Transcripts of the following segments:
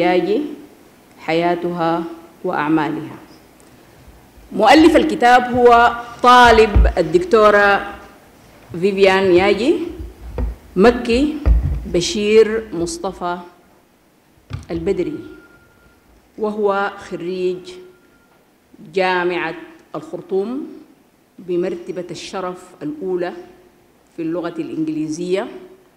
ياجي حياتها وأعمالها. مؤلف الكتاب هو طالب الدكتورة فيفيان ياجي مكي بشير مصطفى البدري، وهو خريج جامعة الخرطوم بمرتبة الشرف الأولى في اللغة الإنجليزية،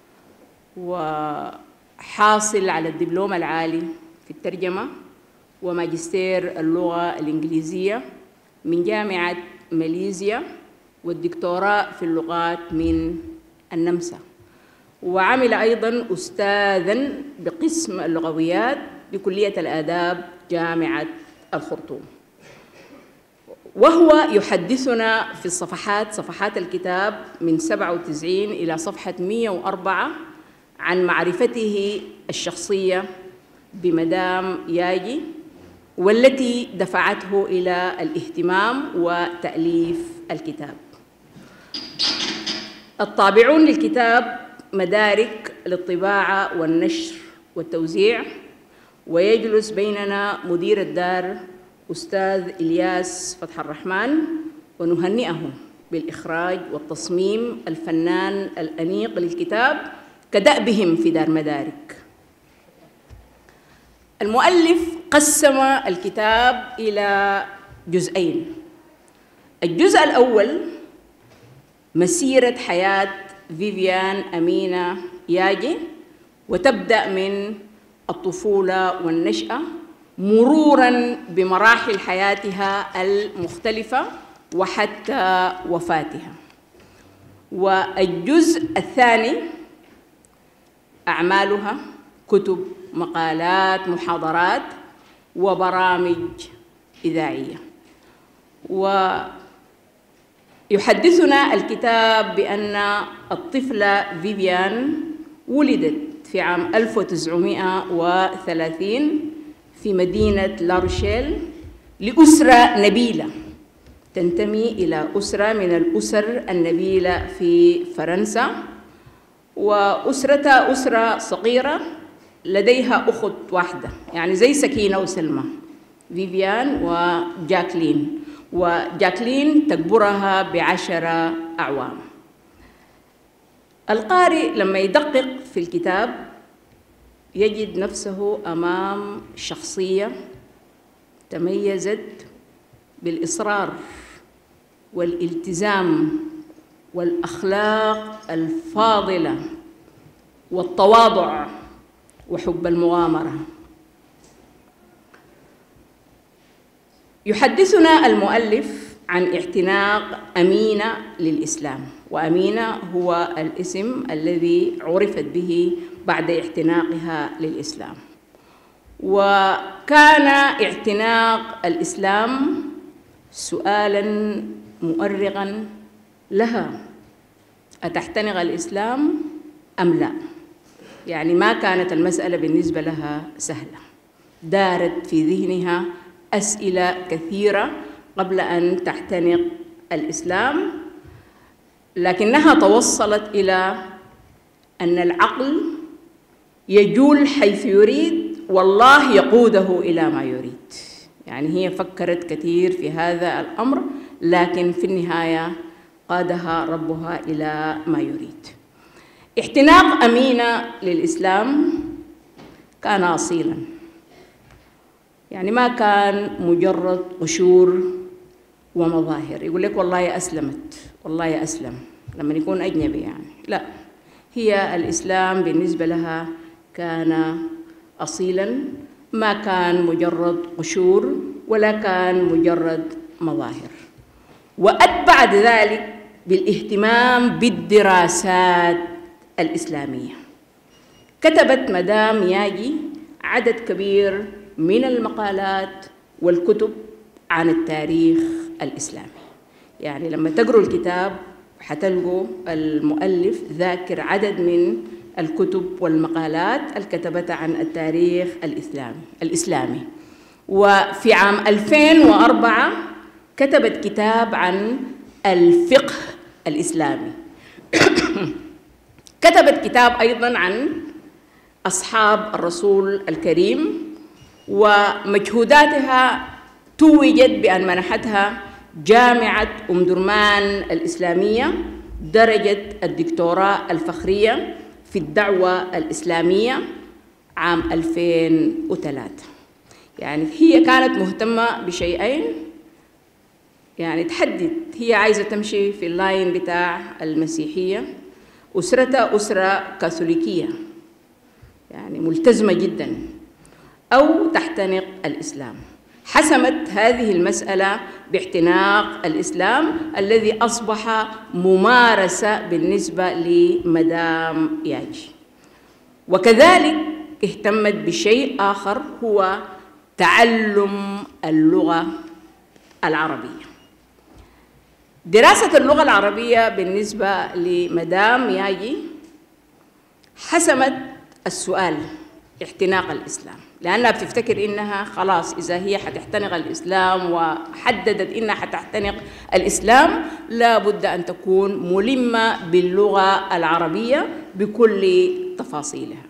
وحاصل على الدبلوم العالي في الترجمة وماجستير اللغة الإنجليزية من جامعة ماليزيا، والدكتوراه في اللغات من النمسا. وعمل أيضاً أستاذاً بقسم اللغويات بكلية الآداب جامعة الخرطوم. وهو يحدثنا في صفحات الكتاب من 97 إلى صفحة 104 عن معرفته الشخصية بمدام ياجي، والتي دفعته إلى الاهتمام وتأليف الكتاب. الطابعون للكتاب مدارك للطباعة والنشر والتوزيع، ويجلس بيننا مدير الدار أستاذ إلياس فتح الرحمن، ونهنئه بالإخراج والتصميم الفنان الأنيق للكتاب كدأبهم في دار مدارك. المؤلف قسم الكتاب إلى جزئين. الجزء الأول مسيرة حياة فيفيان أمينة ياجي، وتبدأ من الطفولة والنشأة مروراً بمراحل حياتها المختلفة وحتى وفاتها. والجزء الثاني أعمالها، كتب، مقالات، محاضرات وبرامج إذاعية. ويحدثنا الكتاب بأن الطفلة فيفيان ولدت في عام 1930 في مدينة لاروشيل لأسرة نبيلة تنتمي إلى أسرة من الأسر النبيلة في فرنسا، وأسرتها أسرة صغيرة لديها أخت واحدة، يعني زي سكينة وسلمى، فيفيان وجاكلين، وجاكلين تكبرها ب10 أعوام. القارئ لما يدقق في الكتاب يجد نفسه أمام شخصية تميزت بالإصرار والالتزام والأخلاق الفاضلة والتواضع وحب المغامرة. يحدثنا المؤلف عن اعتناق أمينة للإسلام، وأمينة هو الاسم الذي عرفت به بعد اعتناقها للإسلام. وكان اعتناق الإسلام سؤالاً مؤرقاً لها: أتعتنق الإسلام أم لا؟ يعني ما كانت المسألة بالنسبة لها سهلة، دارت في ذهنها أسئلة كثيرة قبل أن تعتنق الإسلام، لكنها توصلت إلى أن العقل يجول حيث يريد والله يقوده إلى ما يريد. يعني هي فكرت كثير في هذا الأمر، لكن في النهاية قادها ربها إلى ما يريد. اعتناق أمينة للإسلام كان أصيلاً، يعني ما كان مجرد قشور ومظاهر يقول لك والله يا أسلمت والله يا أسلم لما يكون أجنبي، يعني لا، هي الإسلام بالنسبة لها كان أصيلاً، ما كان مجرد قشور ولا كان مجرد مظاهر. وأتبع ذلك بالاهتمام بالدراسات الإسلامية. كتبت مدام ياجي عدد كبير من المقالات والكتب عن التاريخ الإسلامي. يعني لما تقروا الكتاب حتلقوا المؤلف ذاكر عدد من الكتب والمقالات الكتبتها عن التاريخ الإسلامي. وفي عام 2004 كتبت كتاب عن الفقه الإسلامي. كتبت كتاب أيضاً عن أصحاب الرسول الكريم، ومجهوداتها توجت بأن منحتها جامعة أم درمان الإسلامية درجة الدكتوراه الفخرية في الدعوة الإسلامية عام 2003. يعني هي كانت مهتمة بشيئين، يعني تحدد هي عايزة تمشي في اللاين بتاع المسيحية، أسرتها أسرة كاثوليكية يعني ملتزمة جدا، أو تحتنق الإسلام. حسمت هذه المسألة باعتناق الإسلام الذي أصبح ممارسة بالنسبة لمدام ياجي. وكذلك اهتمت بشيء آخر هو تعلم اللغة العربية. دراسة اللغة العربية بالنسبة لمدام ياجي حسمت السؤال اعتناق الإسلام، لأنها بتفتكر إنها خلاص إذا هي حتعتنق الإسلام وحددت إنها حتعتنق الإسلام لابد أن تكون ملمة باللغة العربية بكل تفاصيلها.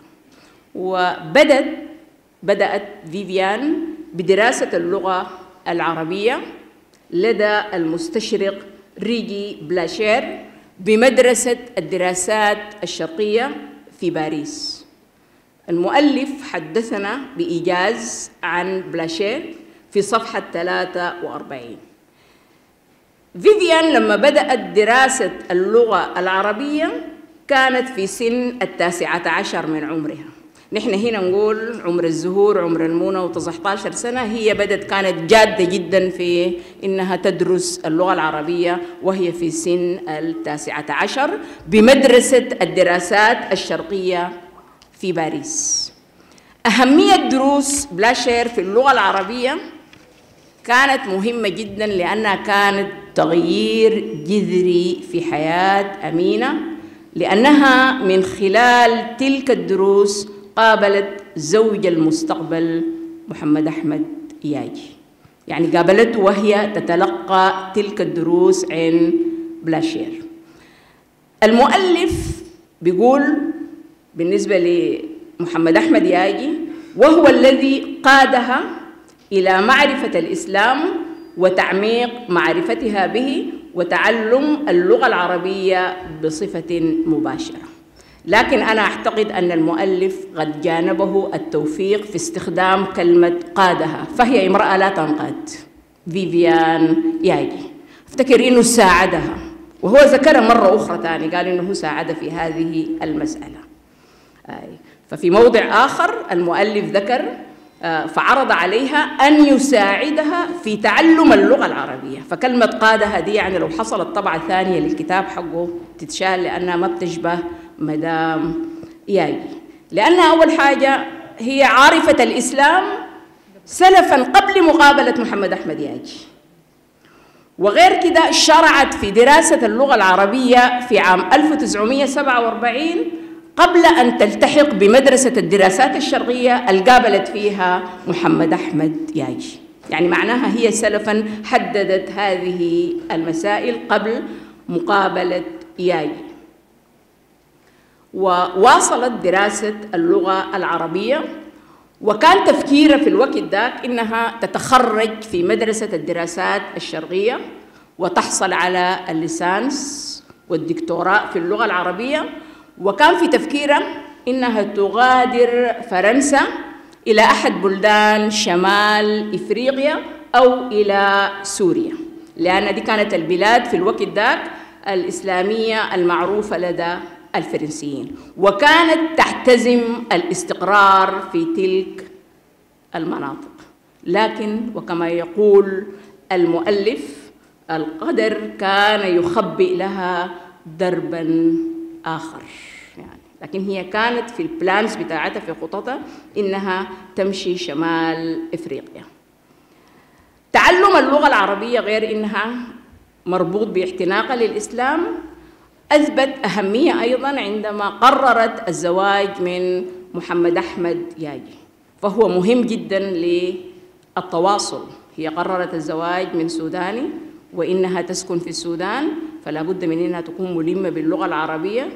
بدأت فيفيان بدراسة اللغة العربية لدى المستشرق ريجي بلاشير بمدرسة الدراسات الشرقية في باريس. المؤلف حدثنا بإيجاز عن بلاشير في صفحة 43. فيفيان لما بدأت دراسة اللغة العربية كانت في سن 19 من عمرها. نحن هنا نقول عمر الزهور عمر المونة 19 سنة، هي كانت جادة جدا في إنها تدرس اللغة العربية وهي في سن 19 بمدرسة الدراسات الشرقية في باريس. أهمية دروس بلاشير في اللغة العربية كانت مهمة جدا لأنها كانت تغيير جذري في حياة أمينة، لأنها من خلال تلك الدروس قابلت زوج المستقبل محمد أحمد ياجي. يعني قابلته وهي تتلقى تلك الدروس عند بلاشير. المؤلف بيقول بالنسبة لمحمد أحمد ياجي وهو الذي قادها إلى معرفة الإسلام وتعميق معرفتها به وتعلم اللغة العربية بصفة مباشرة. لكن أنا أعتقد أن المؤلف قد جانبه التوفيق في استخدام كلمة قادها، فهي امرأة لا تنقاد. فيفيان ياجي أفتكر أنه ساعدها، وهو ذكر مرة أخرى ثاني قال أنه ساعد في هذه المسألة. ففي موضع آخر المؤلف ذكر فعرض عليها أن يساعدها في تعلم اللغة العربية، فكلمة قادها دي يعني لو حصلت طبعة ثانية للكتاب حقه تتشال لأنها ما بتشبه مدام ياجي، لأنها أول حاجة هي عارفة الإسلام سلفا قبل مقابلة محمد أحمد ياجي، وغير كده شرعت في دراسة اللغة العربية في عام 1947 قبل أن تلتحق بمدرسة الدراسات الشرقية اللي قابلت فيها محمد أحمد ياجي. يعني معناها هي سلفا حددت هذه المسائل قبل مقابلة ياجي. وواصلت دراسة اللغة العربية، وكان تفكيرها في الوقت ذاك إنها تتخرج في مدرسة الدراسات الشرقية وتحصل على الليسانس والدكتوراه في اللغة العربية، وكان في تفكيرها إنها تغادر فرنسا إلى أحد بلدان شمال إفريقيا أو إلى سوريا، لأن دي كانت البلاد في الوقت ذاك الإسلامية المعروفة لدى الفرنسيين، وكانت تحتزم الاستقرار في تلك المناطق. لكن وكما يقول المؤلف القدر كان يخبئ لها دربا آخر، يعني لكن هي كانت في البلانز بتاعتها في خططها إنها تمشي شمال إفريقيا. تعلم اللغة العربية غير إنها مربوط باعتناقها للإسلام، أثبت أهمية أيضاً عندما قررت الزواج من محمد أحمد ياجي، فهو مهم جداً للتواصل. هي قررت الزواج من سوداني وإنها تسكن في السودان، فلا بد من أنها تكون ملمة باللغة العربية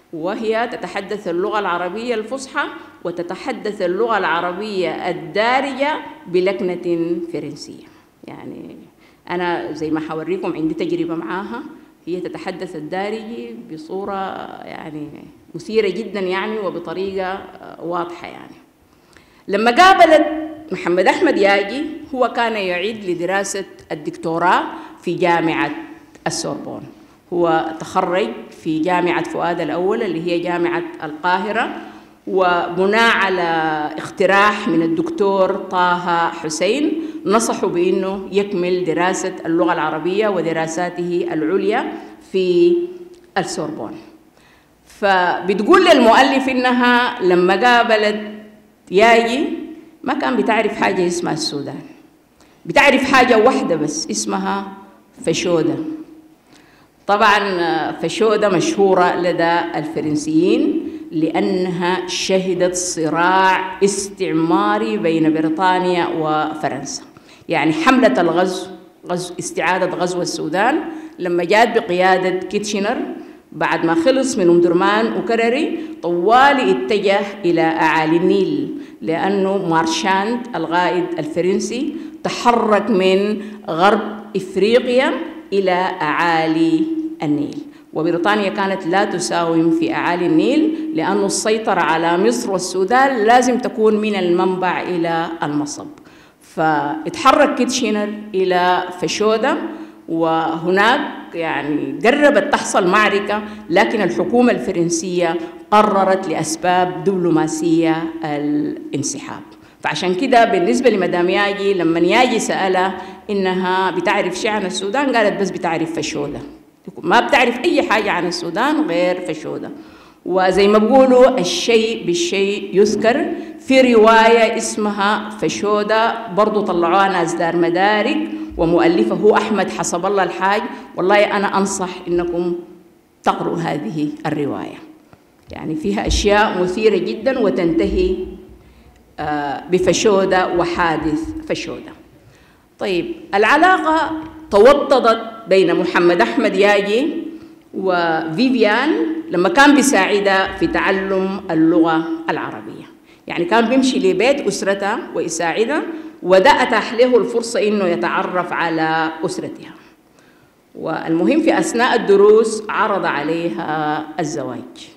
وهي تتحدث اللغة العربية الفصحى وتتحدث اللغة العربية الدارجة بلكنة فرنسية. يعني أنا زي ما حوريكم عندي تجربة معاها، هي تتحدث الدارجي بصورة يعني مثيرة جدا يعني وبطريقة واضحة. يعني لما قابلت محمد أحمد ياجي هو كان يعيد لدراسة الدكتوراه في جامعة السوربون. هو تخرج في جامعة فؤاد الأول اللي هي جامعة القاهرة، وبناء على اقتراح من الدكتور طه حسين نصحوا بأنه يكمل دراسة اللغة العربية ودراساته العليا في السوربون. فبتقول للمؤلف إنها لما قابلت ياجي ما كان بتعرف حاجة اسمها السودان، بتعرف حاجة واحدة بس اسمها فشودة. طبعا فشودة مشهورة لدى الفرنسيين لأنها شهدت صراع استعماري بين بريطانيا وفرنسا. يعني حملة الغزو، استعادة غزو السودان لما جاءت بقيادة كيتشنر بعد ما خلص من درمان وكرري، طوالي اتجه إلى أعالي النيل، لأنه مارشاند القائد الفرنسي تحرك من غرب إفريقيا إلى أعالي النيل، وبريطانيا كانت لا تساوم في أعالي النيل لأن السيطرة على مصر والسودان لازم تكون من المنبع إلى المصب. فاتحرك كيتشنر إلى فشودة، وهناك يعني قربت تحصل معركة، لكن الحكومة الفرنسية قررت لأسباب دبلوماسية الانسحاب. فعشان كده بالنسبة لمدام ياجي لما ياجي سألها إنها بتعرف شيء عن السودان قالت بس بتعرف فشودة، ما بتعرف أي حاجة عن السودان غير فشودة. وزي ما بقولوا الشيء بالشيء يذكر، في رواية اسمها فشودة برضو طلعوها ناس دار مدارك ومؤلفه هو أحمد حسب الله الحاج. والله أنا أنصح إنكم تقروا هذه الرواية، يعني فيها أشياء مثيرة جدا وتنتهي بفشودة وحادث فشودة. طيب العلاقة توطدت بين محمد أحمد ياجي وفيفيان لما كان بيساعدها في تعلم اللغة العربية. يعني كان بيمشي لبيت أسرتها ويساعدها، وده أتاح له الفرصة إنه يتعرف على أسرتها. والمهم في أثناء الدروس عرض عليها الزواج.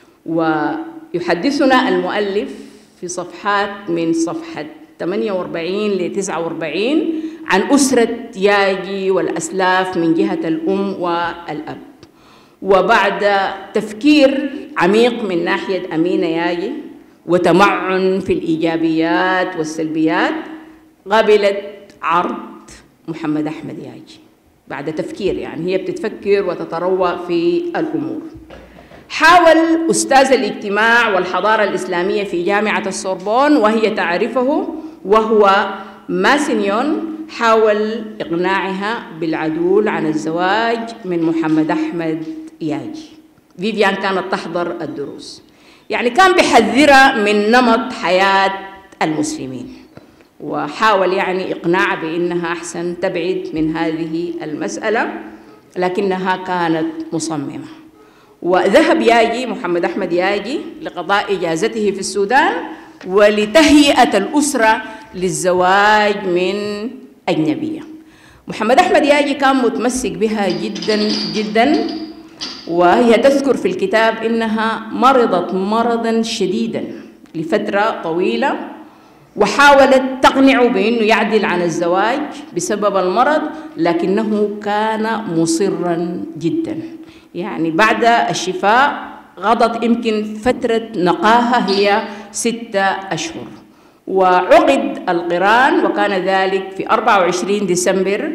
ويحدثنا المؤلف في صفحات من صفحة 48 ل 49 عن أسرة ياجي والأسلاف من جهة الأم والأب. وبعد تفكير عميق من ناحية أمينة ياجي وتمعن في الإيجابيات والسلبيات قبلت عرض محمد أحمد ياجي بعد تفكير، يعني هي بتتفكر وتتروى في الأمور. حاول أستاذ الاجتماع والحضارة الإسلامية في جامعة السوربون وهي تعرفه وهو ماسينيون، حاول إقناعها بالعدول عن الزواج من محمد أحمد ياجي. فيفيان كانت تحضر الدروس، يعني كان بيحذرها من نمط حياة المسلمين، وحاول يعني إقناعها بأنها أحسن تبعد من هذه المسألة، لكنها كانت مصممة. وذهب ياجي محمد أحمد ياجي لقضاء إجازته في السودان ولتهيئة الأسرة للزواج من أجنبية. محمد أحمد ياجي كان متمسك بها جدا جدا، وهي تذكر في الكتاب إنها مرضت مرضا شديدا لفترة طويلة، وحاولت تقنعه بأنه يعدل عن الزواج بسبب المرض، لكنه كان مصرا جدا. يعني بعد الشفاء غضت يمكن فترة نقاهة هي 6 أشهر، وعقد القران وكان ذلك في 24 ديسمبر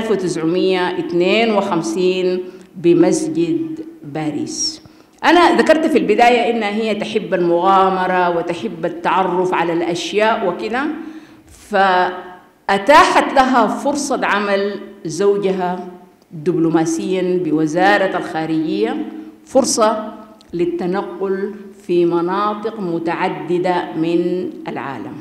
1952 بمسجد باريس. أنا ذكرت في البداية إنها هي تحب المغامرة وتحب التعرف على الأشياء وكذا، فأتاحت لها فرصة عمل زوجها دبلوماسيا بوزارة الخارجية، فرصة للتنقل في مناطق متعددة من العالم.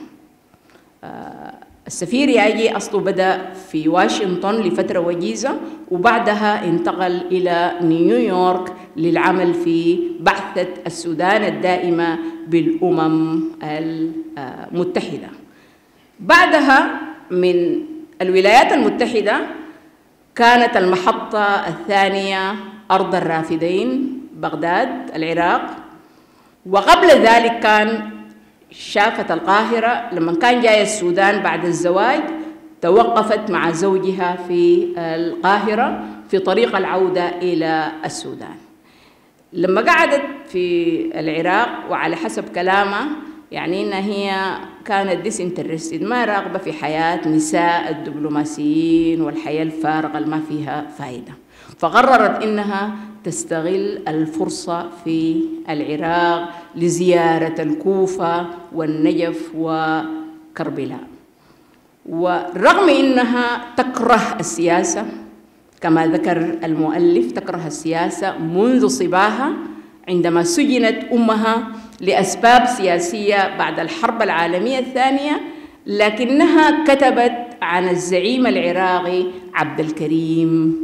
السفير ياجي أصله بدأ في واشنطن لفترة وجيزة، وبعدها انتقل إلى نيويورك للعمل في بعثة السودان الدائمة بالأمم المتحدة. بعدها من الولايات المتحدة كانت المحطة الثانية أرض الرافدين بغداد العراق، وقبل ذلك كان شافت القاهرة. لما كان جاي السودان بعد الزواج توقفت مع زوجها في القاهرة في طريق العودة إلى السودان. لما قعدت في العراق وعلى حسب كلامها يعني إنها هي كانت disinterested، ما راغبة في حياة نساء الدبلوماسيين والحياة الفارغة اللي ما فيها فائدة، فقررت إنها تستغل الفرصة في العراق لزيارة الكوفة والنجف وكربلاء. ورغم إنها تكره السياسة كما ذكر المؤلف، تكره السياسة منذ صباها عندما سجنت أمها لأسباب سياسية بعد الحرب العالمية الثانية، لكنها كتبت عن الزعيم العراقي عبد الكريم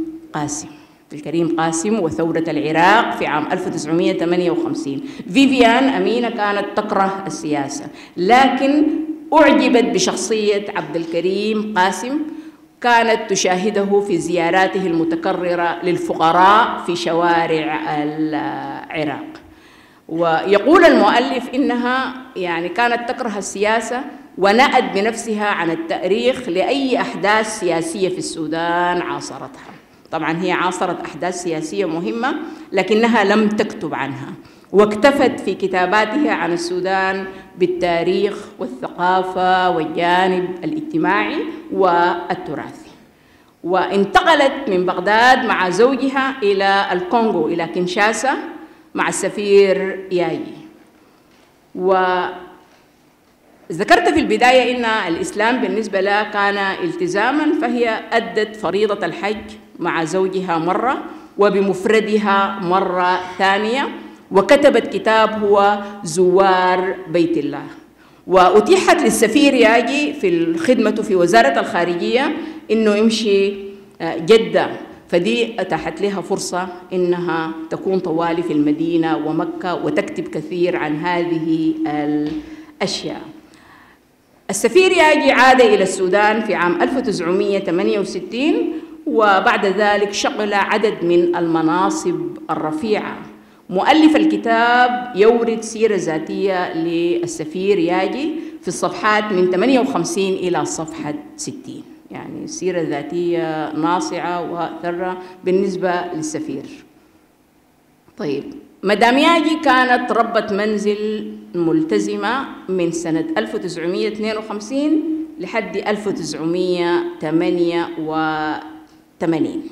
قاسم وثورة العراق في عام 1958. فيفيان أمينة كانت تكره السياسة لكن أعجبت بشخصية عبد الكريم قاسم، كانت تشاهده في زياراته المتكررة للفقراء في شوارع العراق. ويقول المؤلف إنها يعني كانت تكره السياسة ونأت بنفسها عن التأريخ لأي أحداث سياسية في السودان عاصرتها. طبعا هي عاصرت أحداث سياسية مهمة لكنها لم تكتب عنها، واكتفت في كتاباتها عن السودان بالتاريخ والثقافة والجانب الاجتماعي والتراثي. وانتقلت من بغداد مع زوجها إلى الكونغو، إلى كينشاسا مع السفير ياجي. وذكرت في البداية إن الإسلام بالنسبة لها كان التزاما، فهي أدت فريضة الحج مع زوجها مرة وبمفردها مرة ثانية، وكتبت كتاب هو زوار بيت الله. وأتيحت للسفير ياجي في الخدمة في وزارة الخارجية إنه يمشي جدة، فدي أتاحت لها فرصة إنها تكون طوالي في المدينة ومكة وتكتب كثير عن هذه الأشياء. السفير ياجي عاد إلى السودان في عام 1968، وبعد ذلك شغل عدد من المناصب الرفيعة. مؤلف الكتاب يورد سيرة ذاتية للسفير ياجي في الصفحات من 58 إلى صفحة 60، يعني سيرة ذاتية ناصعة وثرة بالنسبة للسفير. طيب، مدام ياجي كانت ربة منزل ملتزمة من سنة 1952 لحد 1988.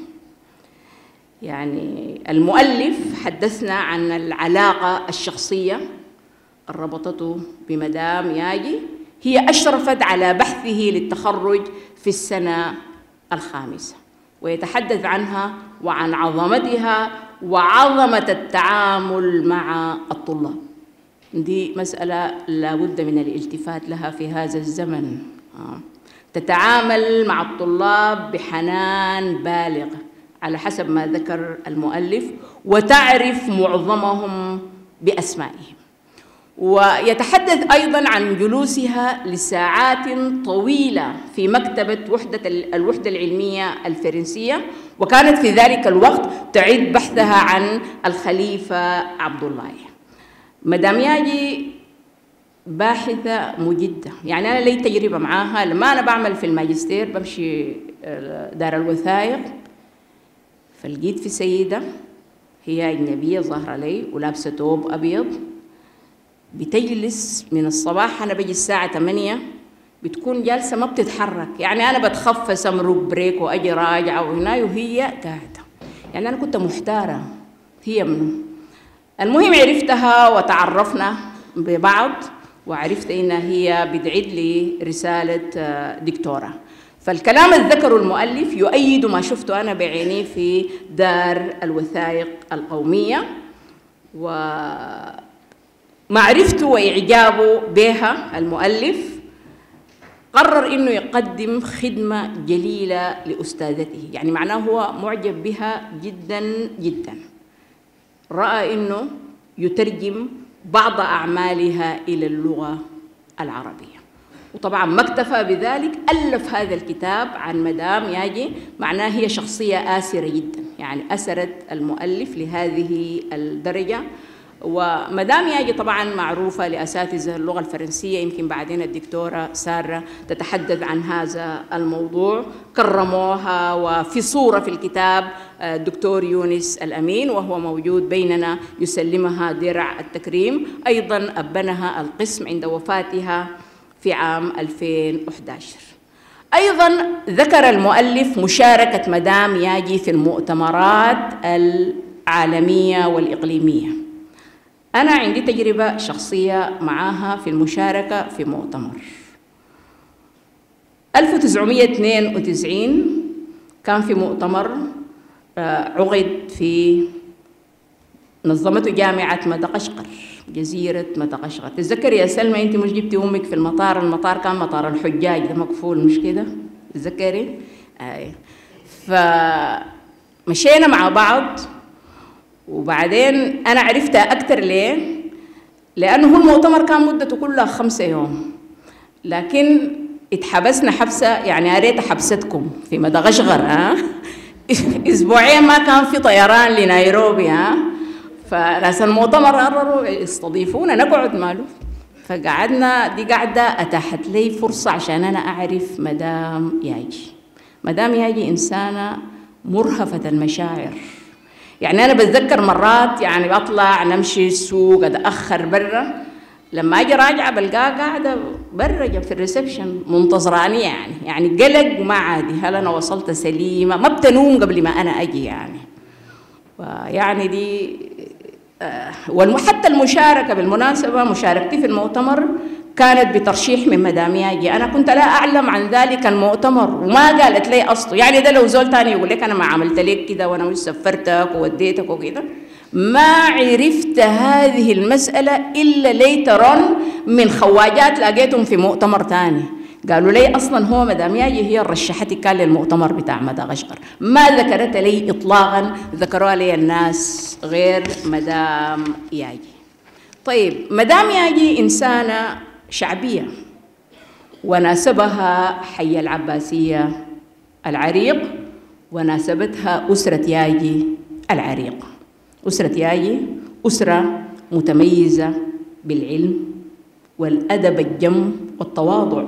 يعني المؤلف حدثنا عن العلاقة الشخصية اللي ربطته بمدام ياجي. هي أشرفت على بحثه للتخرج في السنة الخامسة، ويتحدث عنها وعن عظمتها وعظمة التعامل مع الطلاب. دي مسألة لا بد من الالتفات لها في هذا الزمن. تتعامل مع الطلاب بحنان بالغ على حسب ما ذكر المؤلف، وتعرف معظمهم بأسمائهم. ويتحدث أيضاً عن جلوسها لساعات طويلة في مكتبة الوحدة العلمية الفرنسية، وكانت في ذلك الوقت تعيد بحثها عن الخليفة عبد الله. مدام ياجي باحثة مجدة، يعني أنا لي تجربة معاها. لما أنا بعمل في الماجستير بمشي دار الوثائق، فلقيت في سيدة هي أجنبية ظاهرة لي ولابسة ثوب أبيض، بتجلس من الصباح، أنا بجي الساعة 8 بتكون جالسة ما بتتحرك، يعني أنا بتخفى أمرق بريك وأجي راجعة وهنا وهي قاعدة. يعني أنا كنت محتارة هي منه. المهم عرفتها وتعرفنا ببعض، وعرفت إنها هي بتعد لي رسالة دكتوراه. فالكلام اللي ذكره المؤلف يؤيد ما شفته أنا بعيني في دار الوثائق القومية، ومعرفته وإعجابه بها المؤلف قرر إنه يقدم خدمة جليلة لأستاذته، يعني معناه هو معجب بها جدا جدا. رأى أنه يترجم بعض أعمالها إلى اللغة العربية. وطبعا ما اكتفى بذلك، ألف هذا الكتاب عن مدام ياجي، معناه هي شخصية آسرة جدا، يعني أسرت المؤلف لهذه الدرجة. ومدام ياجي طبعا معروفة لأساتذة اللغة الفرنسية، يمكن بعدين الدكتورة سارة تتحدث عن هذا الموضوع، كرموها. وفي صورة في الكتاب الدكتور يونس الأمين وهو موجود بيننا يسلمها درع التكريم، أيضا أبنها القسم عند وفاتها في عام 2011. أيضا ذكر المؤلف مشاركة مدام ياجي في المؤتمرات العالمية والإقليمية. أنا عندي تجربة شخصية معها في المشاركة في مؤتمر 1992 كان في مؤتمر عقد في نظمته جامعة مدغشقر، جزيرة مدغشقر. تتذكر يا سلمى أنت مش جبتي أمك في المطار؟ المطار كان مطار الحجاج ده مقفول، مش كده؟ تتذكري؟ فمشينا مع بعض، وبعدين أنا عرفتها أكثر ليه؟ لأنه هو المؤتمر كان مدته كلها 5 يوم، لكن اتحبسنا حبسة، يعني يا ريت حبستكم في مدغشقر. أسبوعين ما كان في طيران لنيروبي. فناس المؤتمر قرروا يستضيفونا نقعد ماله، فقعدنا. دي قعدة أتاحت لي فرصة عشان أنا أعرف مدام ياجي. مدام ياجي إنسانة مرهفة المشاعر، يعني أنا بتذكر مرات يعني بطلع نمشي السوق أتأخر برا، لما أجي راجعة بلقاها قاعدة برا في الريسبشن منتظراني، يعني قلق ما عادي، هل أنا وصلت سليمة؟ ما بتنوم قبل ما أنا أجي يعني دي. وحتى المشاركة بالمناسبة، مشاركتي في المؤتمر كانت بترشيح من مدام ياجي. أنا كنت لا أعلم عن ذلك المؤتمر وما قالت لي أصله، يعني ده لو زول تاني يقول لك أنا ما عملت لك كده وأنا مش سفرتك ووديتك وكده، ما عرفت هذه المسألة إلا ليترون من خواجات لقيتهم في مؤتمر تاني قالوا لي أصلا هو مدام ياجي هي رشحتك كان للمؤتمر بتاع مدغشقر. ما ذكرت لي إطلاقا، ذكروا لي الناس غير مدام ياجي. طيب مدام ياجي إنسانة شعبية، وناسبها حي العباسية العريق، وناسبتها أسرة ياجي العريق. أسرة ياجي أسرة متميزة بالعلم والأدب الجم والتواضع،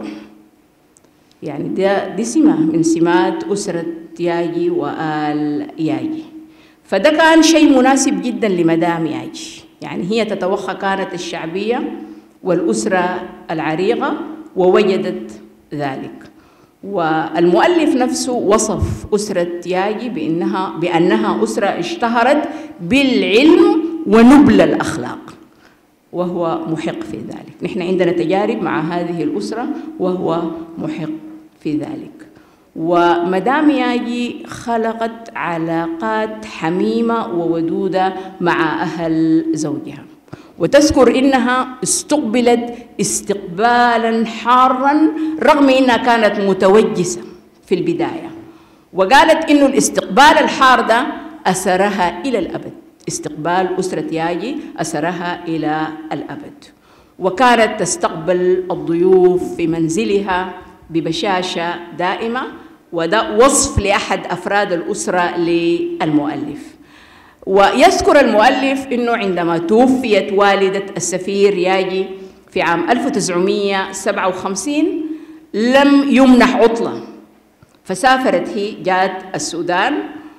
يعني دي سمة من سمات أسرة ياجي وآل ياجي. فده كان شيء مناسب جدا لمدام ياجي، يعني هي تتوخى كانت الشعبية والأسرة العريقة ووجدت ذلك. والمؤلف نفسه وصف أسرة ياجي بأنها أسرة اشتهرت بالعلم ونبل الأخلاق، وهو محق في ذلك. نحن عندنا تجارب مع هذه الأسرة وهو محق في ذلك. ومدام ياجي خلقت علاقات حميمة وودودة مع أهل زوجها، وتذكر إنها استقبلت استقبالا حارا رغم إنها كانت متوجسة في البداية، وقالت إنه الاستقبال الحار ده أسرها إلى الأبد. استقبال أسرة ياجي أسرها إلى الأبد، وكانت تستقبل الضيوف في منزلها ببشاشة دائمة، وده وصف لأحد أفراد الأسرة للمؤلف. ويذكر المؤلف أنه عندما توفيت والدة السفير ياجي في عام 1957 لم يمنح عطلة، فسافرت هي، جات السودان،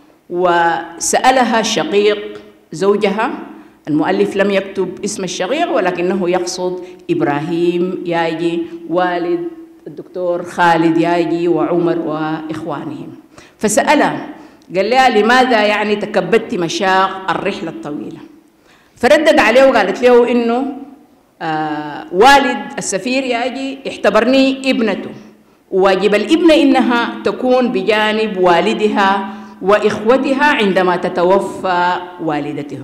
وسألها شقيق زوجها. المؤلف لم يكتب اسم الشقيق ولكنه يقصد إبراهيم ياجي والد الدكتور خالد ياجي وعمر وإخوانهم. فسألها قال لها لماذا يعني تكبدت مشاق الرحلة الطويلة؟ فردد عليه وقالت له إنه والد السفير ياجي اعتبرني ابنته، وواجب الابنة إنها تكون بجانب والدها وإخوتها عندما تتوفى والدتهم.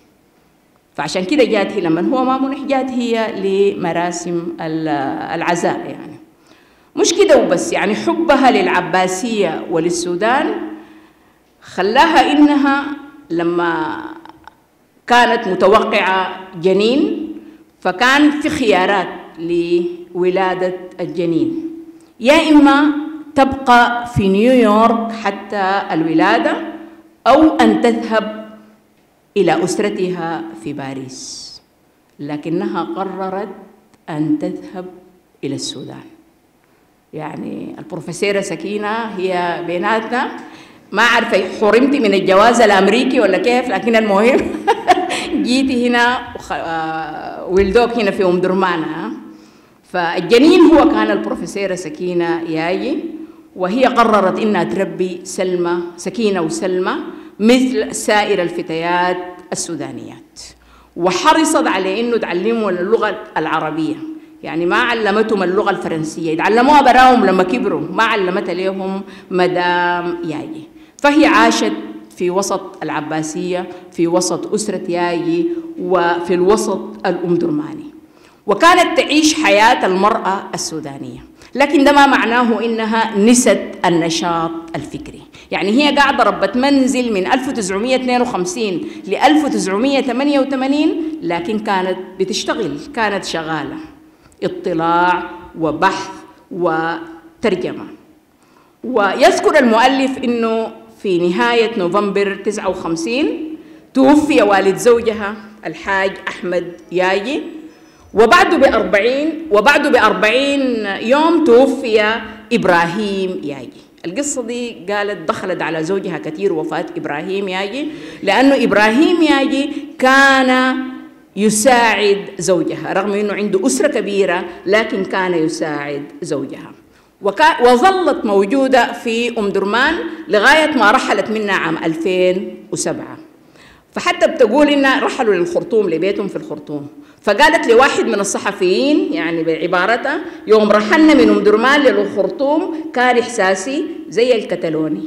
فعشان كده جات هي لما هو ما منح، جات هي لمراسم العزاء. يعني مش كده وبس، يعني حبها كانت متوقعة جنين، فكان في خيارات لولادة الجنين، يا إما تبقى في نيويورك حتى الولادة أو أن تذهب إلى أسرتها في باريس، لكنها قررت أن تذهب إلى السودان. يعني البروفيسورة سكينة هي بيناتنا، ما عارفة حرمتي من الجواز الأمريكي ولا كيف، لكن المهم جيتي هنا ولدوك هنا في درمان. فالجنين هو كان البروفيسورة سكينة ياجي، وهي قررت إنها تربي سكينة وسلمى مثل سائر الفتيات السودانيات، وحرصت على إنه تعلمهم اللغة العربية، يعني ما علمتهم اللغة الفرنسية، يتعلموها براهم لما كبروا، ما علمتها لهم مدام ياجي. فهي عاشت في وسط العباسية، في وسط أسرة ياجي، وفي الوسط الأمدرماني، وكانت تعيش حياة المرأة السودانية، لكن ده ما معناه إنها نست النشاط الفكري. يعني هي قاعدة ربة منزل من 1952 ل 1988، لكن كانت بتشتغل، كانت شغالة اطلاع وبحث وترجمة. ويذكر المؤلف إنه في نهاية نوفمبر 59 توفي والد زوجها الحاج أحمد ياجي، وبعده ب40 يوم توفي إبراهيم ياجي. القصة دي قالت دخلت على زوجها كثير وفاة إبراهيم ياجي، لأنه إبراهيم ياجي كان يساعد زوجها رغم أنه عنده أسرة كبيرة، لكن كان يساعد زوجها، وظلت موجودة في درمان لغاية ما رحلت منها عام 2007. فحتى بتقول إنها رحلوا للخرطوم، لبيتهم في الخرطوم، فقالت لواحد من الصحفيين يعني بعبارتها: يوم رحلنا من درمان للخرطوم كان إحساسي زي الكتالوني.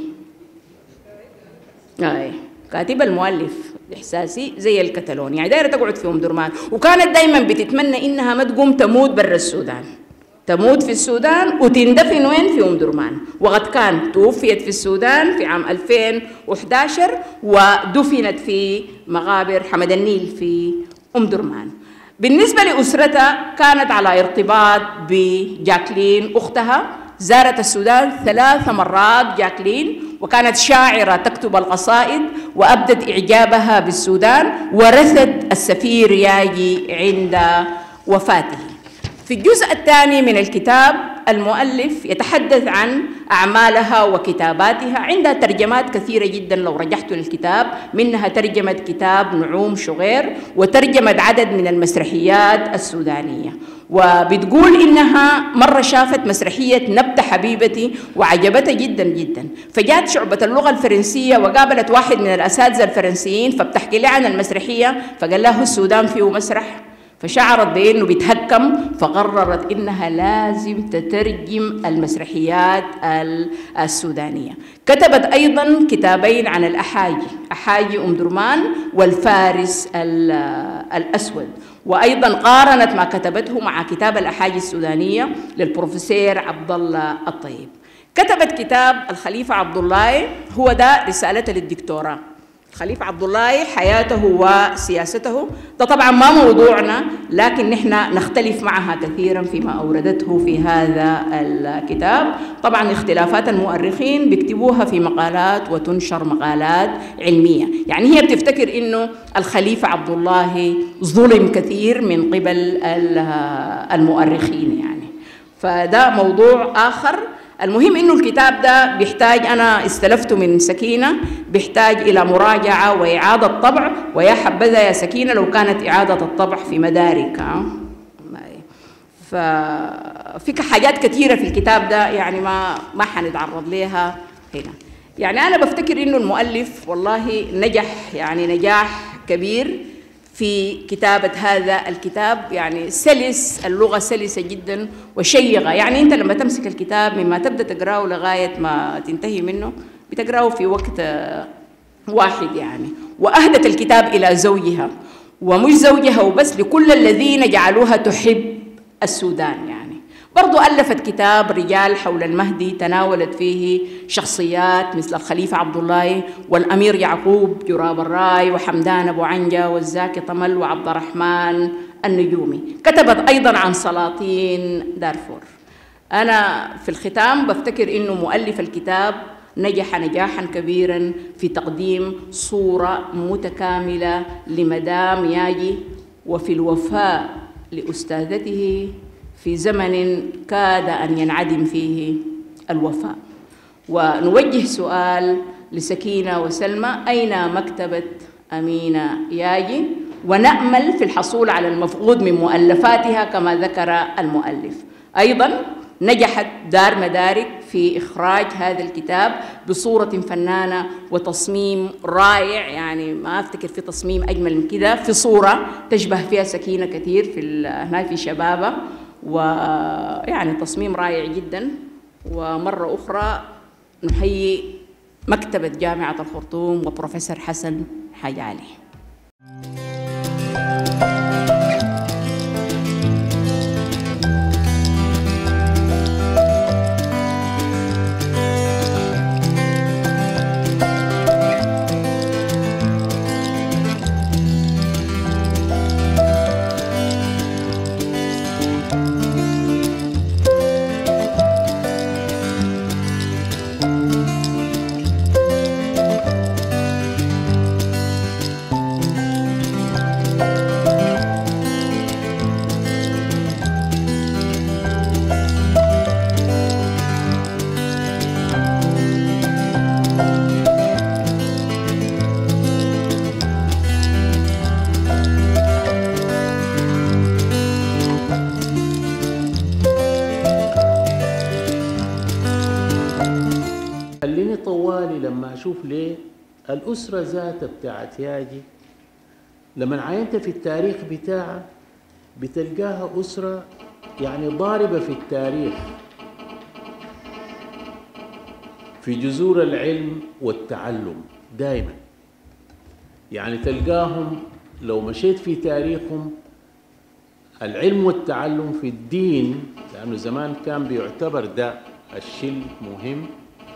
كاتب المؤلف إحساسي زي الكتالوني، يعني دايرة تقعد في درمان، وكانت دايما بتتمنى إنها ما تقوم تموت برا السودان، تموت في السودان وتندفن وين؟ في درمان. وقد كان توفيت في السودان في عام 2011 ودفنت في مغابر حمد النيل في درمان. بالنسبة لأسرتها كانت على ارتباط بجاكلين أختها، زارت السودان 3 مرات جاكلين، وكانت شاعرة تكتب القصائد، وأبدت إعجابها بالسودان، ورثت السفير ياجي عند وفاته. في الجزء الثاني من الكتاب المؤلف يتحدث عن أعمالها وكتاباتها، عندها ترجمات كثيرة جدا لو رجعت للكتاب، منها ترجمة كتاب نعوم شغير، وترجمة عدد من المسرحيات السودانية. وبتقول إنها مرة شافت مسرحية نبتة حبيبتي وعجبتها جدا جدا، فجات شعبة اللغة الفرنسية وقابلت واحد من الأساتذة الفرنسيين، فبتحكي لي عن المسرحية، فقال له السودان فيه مسرح، فشعرت بأنه بيتهكم، فقررت إنها لازم تترجم المسرحيات السودانية. كتبت أيضا كتابين عن الأحاجي، أحاجي درمان والفارس الأسود، وأيضا قارنت ما كتبته مع كتاب الأحاجي السودانية للبروفيسور عبد الله الطيب. كتبت كتاب الخليفة عبد الله، هو ده رسالته للدكتوراه، خليفة عبد الله حياته وسياسته. ده طبعا ما موضوعنا، لكن نحن نختلف معها كثيرا فيما أوردته في هذا الكتاب. طبعا اختلافات المؤرخين بيكتبوها في مقالات وتنشر مقالات علمية، يعني هي بتفتكر إنه الخليفة عبد الله ظلم كثير من قبل المؤرخين يعني، فده موضوع آخر. المهم إنه الكتاب ده بيحتاج، أنا استلفته من سكينة، بيحتاج إلى مراجعة وإعادة طبع، ويا حبذا يا سكينة لو كانت إعادة الطبع في مدارك. ففي حاجات كثيرة في الكتاب ده يعني ما حنتعرض لها هنا. يعني أنا بفتكر إنه المؤلف والله نجح يعني نجاح كبير في كتابة هذا الكتاب، يعني سلس، اللغة سلسة جدا وشيقة. يعني أنت لما تمسك الكتاب مما تبدأ تقرأه لغاية ما تنتهي منه بتقرأه في وقت واحد يعني. وأهدت الكتاب إلى زوجها، ومش زوجها وبس، لكل الذين جعلوها تحب السودان يعني. برضو ألفت كتاب رجال حول المهدي تناولت فيه شخصيات مثل الخليفة عبد الله والأمير يعقوب جراب الراي وحمدان أبو عنجة والزاكي طمل وعبد الرحمن النجومي. كتبت أيضا عن سلاطين دارفور. أنا في الختام بفتكر إنه مؤلف الكتاب نجح نجاحا كبيرا في تقديم صورة متكاملة لمدام ياجي وفي الوفاء لأستاذته في زمن كاد أن ينعدم فيه الوفاء. ونوجه سؤال لسكينة وسلمى: أين مكتبة أمينة ياجي؟ ونأمل في الحصول على المفقود من مؤلفاتها كما ذكر المؤلف. أيضا نجحت دار مدارك في إخراج هذا الكتاب بصورة فنانة وتصميم رائع، يعني ما أفتكر في تصميم أجمل من كده، في صورة تشبه فيها سكينة كثير هنا في شبابة، ويعني تصميم رائع جدا. ومرة أخرى نحيي مكتبة جامعة الخرطوم وبروفيسور حسن حاج علي. خليني طوالي لما أشوف ليه الأسرة ذاتها بتاعت ياجي لما عاينت في التاريخ بتاعها بتلقاها أسرة يعني ضاربة في التاريخ في جذور العلم والتعلم دائما. يعني تلقاهم لو مشيت في تاريخهم العلم والتعلم في الدين، لأنه زمان كان بيعتبر ده الشيء مهم،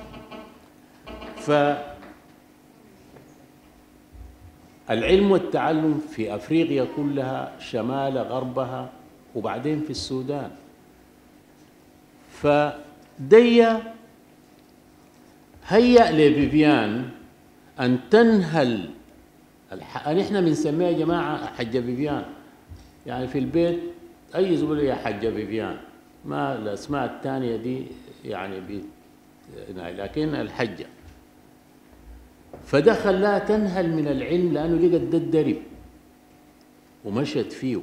فالعلم والتعلم في أفريقيا كلها شمال غربها وبعدين في السودان. فدي هيأ لفيفيان أن تنهل نحن بنسميها يا جماعة حجة فيفيان، يعني في البيت أي زول يا حجة فيفيان، ما الأسماء الثانية دي يعني لكن الحجة. فده خلاها تنهل من العلم لأنه لقت ده الدرب ومشت فيه.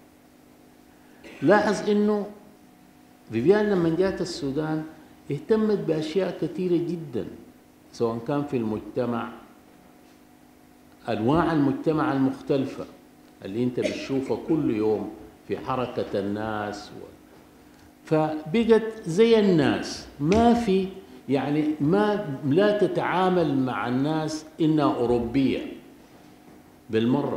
لاحظ إنه فيفيان لما جات السودان اهتمت بأشياء كثيرة جدا، سواء كان في المجتمع، أنواع المجتمع المختلفة اللي أنت بتشوفها كل يوم في حركة الناس فبقت زي الناس، ما في يعني لا تتعامل مع الناس إنها أوروبية بالمرة.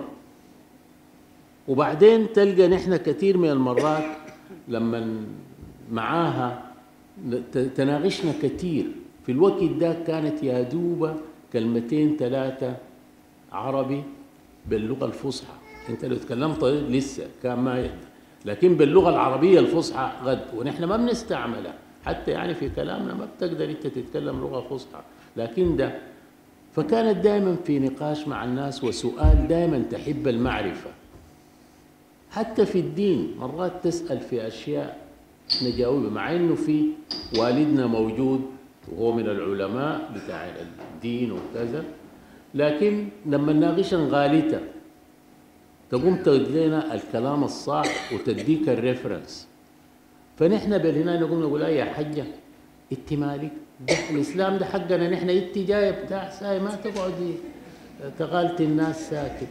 وبعدين تلقى نحن كثير من المرات لما معاها تناقشنا كثير، في الوقت ده كانت يا دوبة كلمتين ثلاثة عربي باللغة الفصحى. انت لو تكلمت لسه كان ما يقدر، لكن باللغة العربية الفصحى غد، ونحن ما بنستعملها حتى يعني في كلامنا، ما بتقدر انت تتكلم لغة فصحى، لكن ده. فكانت دائما في نقاش مع الناس وسؤال، دائما تحب المعرفة. حتى في الدين مرات تسأل في أشياء نجاوبها، مع انه في والدنا موجود وهو من العلماء بتاع الدين وكذا، لكن لما نناقشها غالته تقوم تقول لنا الكلام الصح وتديك الريفرنس. فنحن هنا نقول يا حجة انت مالك، ده الاسلام ده حقنا نحن، انت جايه بتاع ساي ما تقعدي تغالتي الناس ساكت.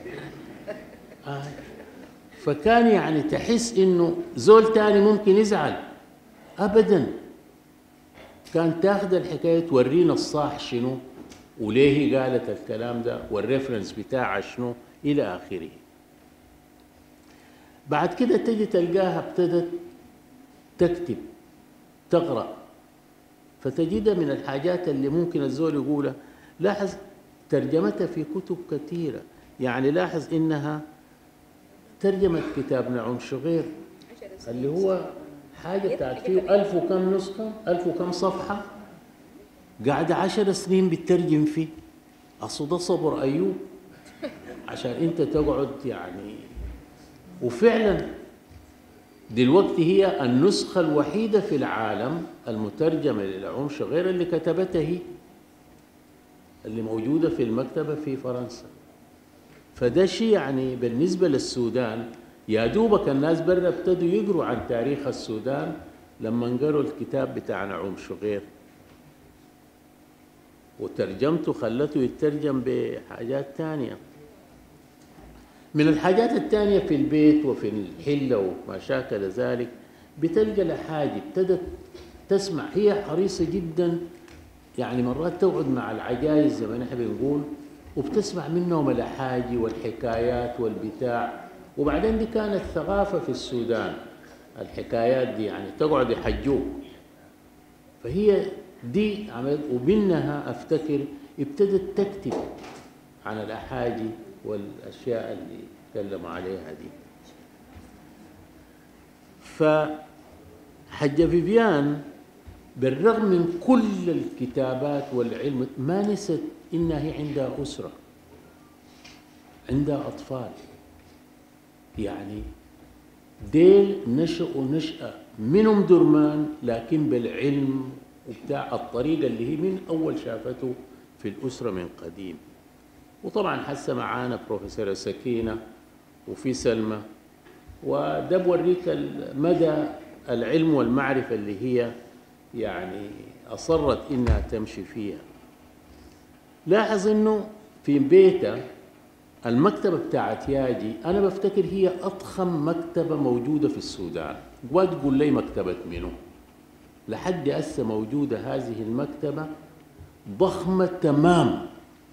فكان يعني تحس انه زول تاني ممكن يزعل، ابدا كان تاخذ الحكايه تورينا الصح شنو وليه قالت الكلام ده والريفرنس بتاعها شنو الى اخره. بعد كده تجي تلقاها ابتدت تكتب تقرأ، فتجدها من الحاجات اللي ممكن الزول يقولها. لاحظ ترجمتها في كتب كثيرة، يعني لاحظ إنها ترجمت كتاب نعوم شغير اللي هو حاجة بتاعت فيه 1000 وكم نسخة، 1000 وكم صفحة، قاعدة 10 سنين بتترجم فيه. أصل ده صبر أيوب عشان أنت تقعد يعني. وفعلا دلوقتي هي النسخة الوحيدة في العالم المترجمة لنعوم شغير اللي كتبتها هي، اللي موجودة في المكتبة في فرنسا. فده شيء يعني بالنسبة للسودان، يا دوبك الناس برا ابتدوا يقروا عن تاريخ السودان لما قروا الكتاب بتاع نعوم شغير، وترجمته خلته يترجم بحاجات تانية. من الحاجات التانية في البيت وفي الحلة وما شاكل ذلك، بتلقى لحاجة ابتدت تسمع، هي حريصة جدا يعني مرات تقعد مع العجايز زي ما نحن بنقول وبتسمع منهم الأحاجي والحكايات والبتاع. وبعدين دي كانت ثقافة في السودان، الحكايات دي يعني تقعد يحجوك. فهي دي عملت، ومنها أفتكر ابتدت تكتب عن الأحاجي والأشياء اللي تكلموا عليها دي. فحجة فيفيان بالرغم من كل الكتابات والعلم ما نست إنها هي عندها أسرة، عندها أطفال، يعني ديل نشأوا نشأة منهم درمان لكن بالعلم وبتاع الطريقة اللي هي من أول شافته في الأسرة من قديم. وطبعا حسه معانا بروفيسورة سكينة وفي سلمى، وده بوريك مدى العلم والمعرفة اللي هي يعني أصرت إنها تمشي فيها. لاحظ إنه في بيته المكتبة بتاعت ياجي أنا بفتكر هي أضخم مكتبة موجودة في السودان، وتقول لي مكتبة منو؟ لحد هسه موجودة هذه المكتبة ضخمة تمام،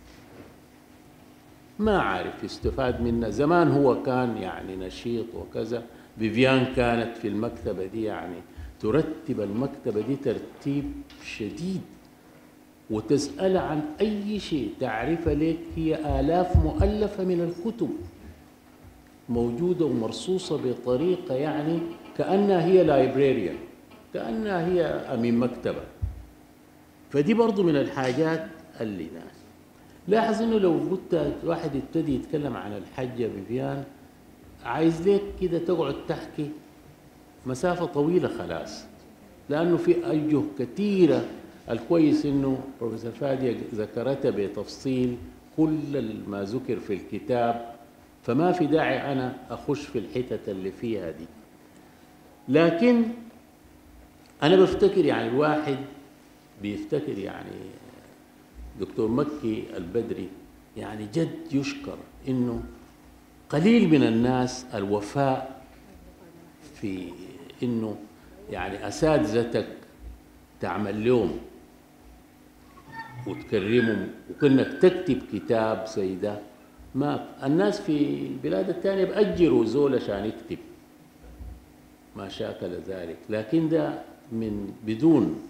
ما عارف يستفاد منها. زمان هو كان يعني نشيط وكذا، فيفيان كانت في المكتبة دي يعني ترتب المكتبة دي ترتيب شديد، وتسأل عن أي شيء تعرف لك هي آلاف مؤلفة من الكتب موجودة ومرصوصة بطريقة يعني كأنها هي لايبراريان، كأنها هي أمين مكتبة. فدي برضو من الحاجات اللي ناس لاحظ إنه لو قلت واحد يبتدي يتكلم عن الحجة فيفيان عايز لك كده تقعد تحكي مسافة طويلة خلاص، لأنه في أوجه كثيرة. الكويس إنه بروفيسور فادية ذكرتها بتفصيل كل ما ذكر في الكتاب، فما في داعي أنا أخش في الحتة اللي فيها دي. لكن أنا بفتكر يعني الواحد بيفتكر يعني دكتور مكي البدري يعني جد يشكر إنه قليل من الناس الوفاء في إنه يعني أساتذتك تعمل لهم وتكرمهم، وكأنك تكتب كتاب زي ده. ما الناس في البلاد الثانية بأجروا زول عشان يكتب ما شاكل ذلك، لكن ده من بدون.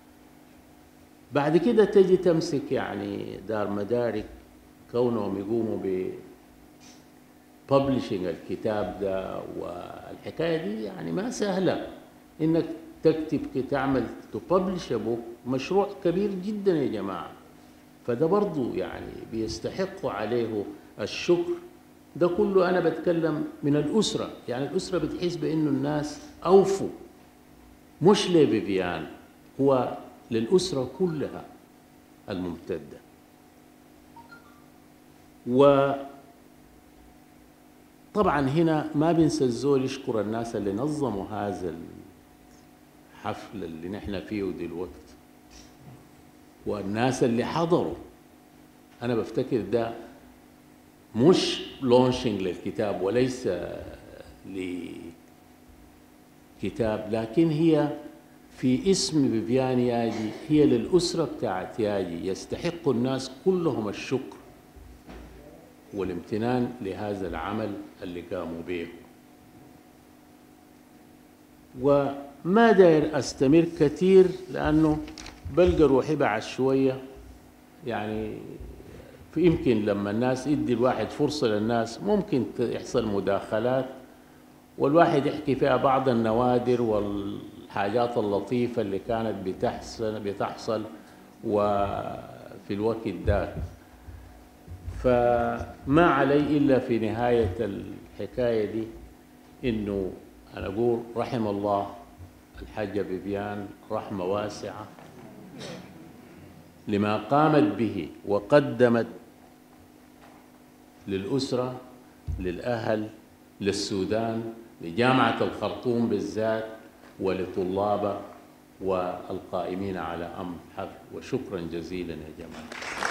بعد كده تجي تمسك يعني دار مدارك كونهم يقوموا ب publishing الكتاب ده، والحكاية دي يعني ما سهلة إنك تكتب تعمل تبلش بوك، مشروع كبير جدا يا جماعة. فده برضو يعني بيستحقوا عليه الشكر. ده كله أنا بتكلم من الأسرة، يعني الأسرة بتحس بأنه الناس أوفوا، مش لفيفيان، هو للأسرة كلها الممتدة. وطبعا هنا ما بنسى الزول يشكر الناس اللي نظموا هذا الحفل اللي نحن فيه دلوقتي، والناس اللي حضروا. أنا بفتكر ده مش لونشنج للكتاب وليس لكتاب، لكن هي في اسم فيفيان ياجي، هي للأسرة بتاعت ياجي. يستحق الناس كلهم الشكر والامتنان لهذا العمل اللي قاموا به. وما ما داير أستمر كثير لأنه بلقى روحي بعد شوية يعني يمكن لما الناس يدي الواحد فرصة للناس ممكن يحصل مداخلات والواحد يحكي فيها بعض النوادر والحاجات اللطيفة اللي كانت بتحصل وفي الوقت ذاك. فما علي إلا في نهاية الحكاية دي إنه أنا أقول رحم الله الحاجة بيبيان رحمة واسعة لما قامت به وقدمت للأسرة، للأهل، للسودان، لجامعة الخرطوم بالذات، ولطلابه والقائمين على أمر حق. وشكرا جزيلا يا جماعة.